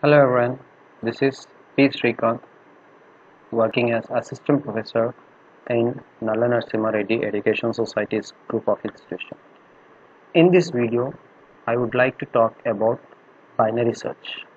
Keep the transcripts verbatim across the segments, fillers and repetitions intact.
Hello everyone, this is P. Srikanth working as Assistant Professor in Nalla Narasimha Reddy Education Society's group of institutions. In this video, I would like to talk about binary search.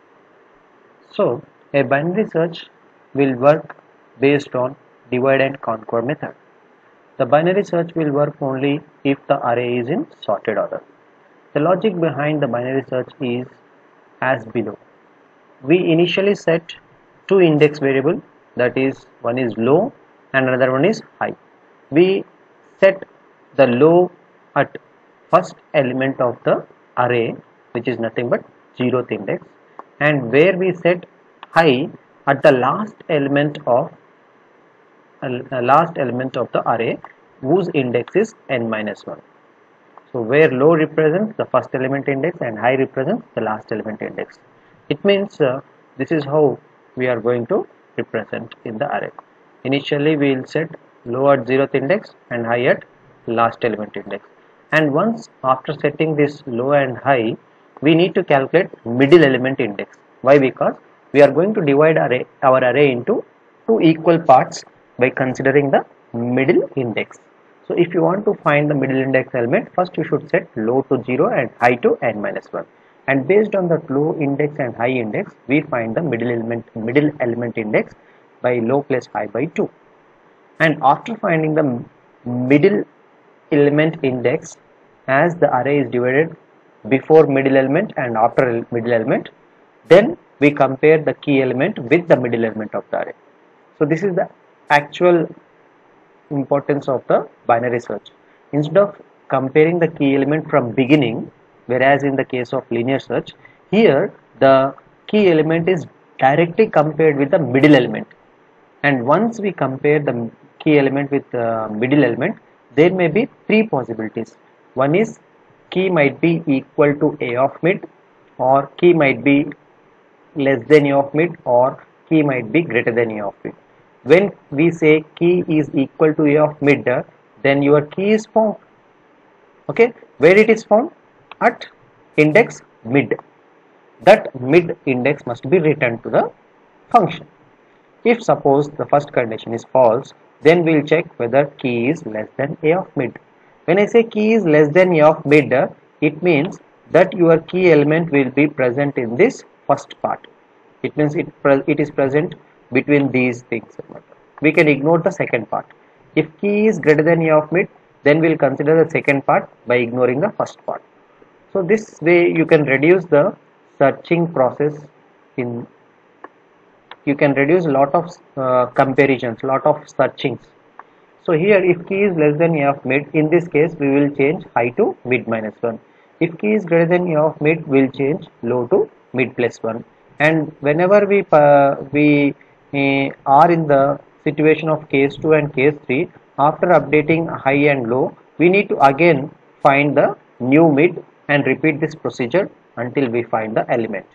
So, a binary search will work based on divide and conquer method. The binary search will work only if the array is in sorted order. The logic behind the binary search is as below. We initially set two index variable, that is, one is low and another one is high. We set the low at first element of the array, which is nothing but zeroth index, and where we set high at the last element of uh, last element of the array whose index is n minus one. So where low represents the first element index and high represents the last element index. It means uh, this is how we are going to represent in the array. Initially we will set low at zeroth index and high at last element index. And once after setting this low and high, we need to calculate middle element index. Why? Because we are going to divide array, our array into two equal parts by considering the middle index. So if you want to find the middle index element, first you should set low to zero and high to n minus one. And based on the low index and high index, we find the middle element middle element index by low plus high by two. And after finding the middle element index, as the array is divided before middle element and after middle element, then we compare the key element with the middle element of the array. So this is the actual importance of the binary search. Instead of comparing the key element from beginning, whereas in the case of linear search, here the key element is directly compared with the middle element, and once we compare the key element with the middle element, there may be three possibilities. One is key might be equal to a of mid, or key might be less than a of mid, or key might be greater than a of mid. When we say key is equal to a of mid, then your key is found. Okay, where it is found? At index mid. That mid index must be returned to the function. If suppose the first condition is false, then we will check whether key is less than a of mid. When I say key is less than a of mid, it means that your key element will be present in this first part. It means it, it is present between these things. We can ignore the second part. If key is greater than a of mid, then we will consider the second part by ignoring the first part. So this way you can reduce the searching process. In you can reduce a lot of uh, comparisons, lot of searchings. So here if key is less than a of mid, in this case we will change high to mid minus one. If key is greater than a of mid, we will change low to mid plus one. And whenever we uh, we uh, are in the situation of case two and case three, after updating high and low, we need to again find the new mid and repeat this procedure until we find the element.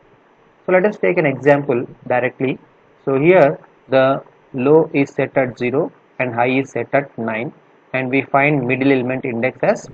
So let us take an example directly. So here the low is set at zero and high is set at nine, and we find middle element index as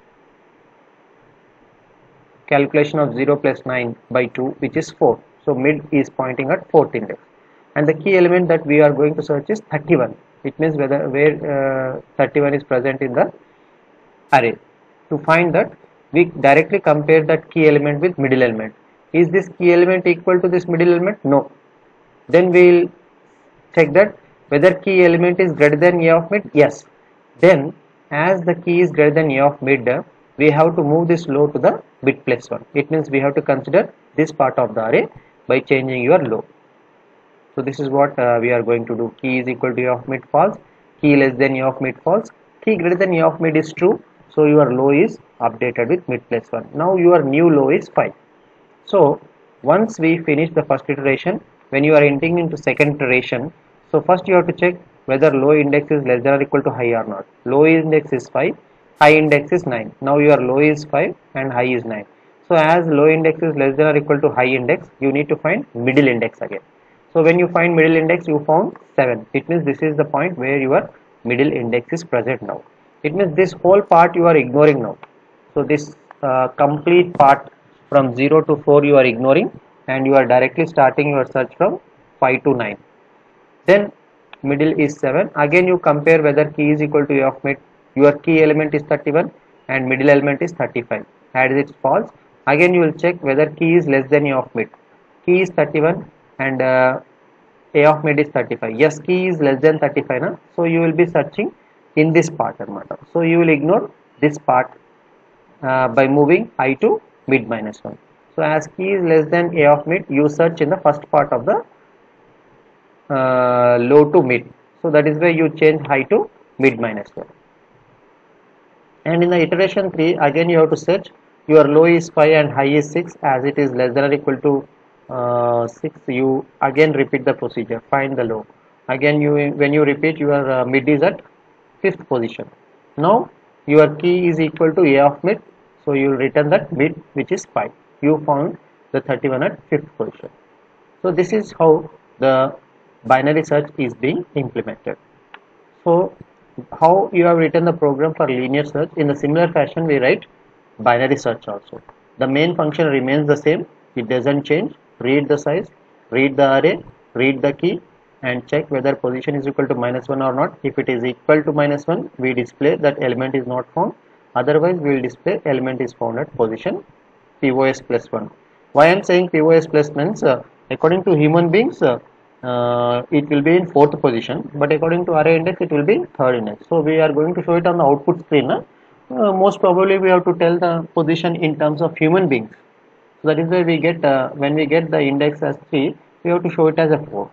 calculation of zero plus nine by two, which is four. So mid is pointing at fourth index, and the key element that we are going to search is thirty-one. It means whether where uh, thirty-one is present in the array. To find that, we directly compare that key element with middle element. Is this key element equal to this middle element? No. Then we will check that whether key element is greater than a of mid. Yes. Then as the key is greater than a of mid, we have to move this low to the mid plus one. It means we have to consider this part of the array by changing your low. So this is what uh, we are going to do. Key is equal to a of mid false, key less than a of mid false, key greater than a of mid is true. So your low is updated with mid plus one. Now your new low is five. So once we finish the first iteration, when you are entering into second iteration, so first you have to check whether low index is less than or equal to high or not. Low index is five, high index is nine. Now your low is five and high is nine. So as low index is less than or equal to high index, you need to find middle index again. So when you find middle index, you found seven. It means this is the point where your middle index is present now. It means this whole part you are ignoring now. So this uh, complete part from zero to four you are ignoring, and you are directly starting your search from five to nine. Then middle is seven. Again you compare whether key is equal to a of mid. Your key element is thirty-one and middle element is thirty-five. As it's false, again you will check whether key is less than a of mid. Key is thirty-one and uh, a of mid is thirty-five. Yes, key is less than thirty-five, na? So you will be searching in this part. So you will ignore this part uh, by moving high to mid minus one. So as key is less than a of mid, you search in the first part of the uh, low to mid. So that is why you change high to mid minus one. And in the iteration three, again you have to search. Your low is five and high is six. As it is less than or equal to uh, six, you again repeat the procedure. Find the low. Again, you when you repeat, your uh, mid is at fifth position. Now your key is equal to a of mid. So you will return that mid, which is five. You found the thirty-one at fifth position. So this is how the binary search is being implemented. So how you have written the program for linear search, in the similar fashion we write binary search also. The main function remains the same, it doesn't change. Read the size, read the array, read the key, and check whether position is equal to minus one or not. If it is equal to minus one, we display that element is not found. Otherwise we will display element is found at position P O S plus one. Why I am saying P O S plus means uh, according to human beings uh, uh, it will be in fourth position, but according to array index it will be third index. So we are going to show it on the output screen. Uh, uh, most probably we have to tell the position in terms of human beings. So that is why we get uh, when we get the index as three, we have to show it as a four.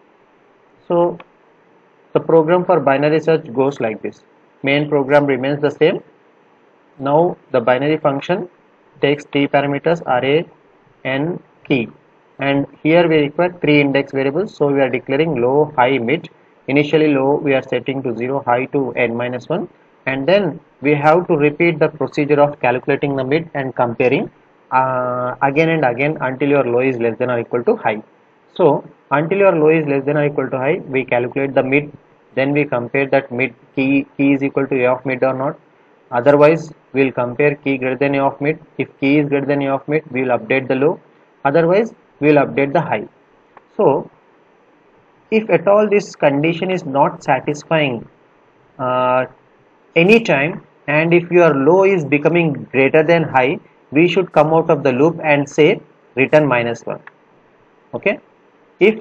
So the program for binary search goes like this. Main program remains the same. Now the binary function takes three parameters, array, n, key, and here we require three index variables. So we are declaring low, high, mid. Initially low we are setting to zero, high to n minus one, and then we have to repeat the procedure of calculating the mid and comparing uh, again and again until your low is less than or equal to high. So until your low is less than or equal to high, we calculate the mid, then we compare that mid key, key is equal to a of mid or not. Otherwise we will compare key greater than a of mid. If key is greater than a of mid, we will update the low. Otherwise we will update the high. So if at all this condition is not satisfying uh, any time, and if your low is becoming greater than high, we should come out of the loop and say return minus one. Okay, if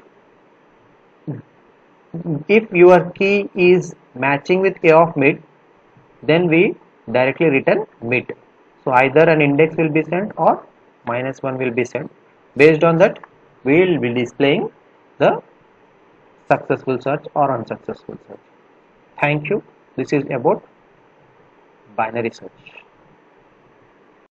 if your key is matching with a of mid, then we directly return mid. So either an index will be sent or minus one will be sent. Based on that, we will be displaying the successful search or unsuccessful search. Thank you. This is about binary search.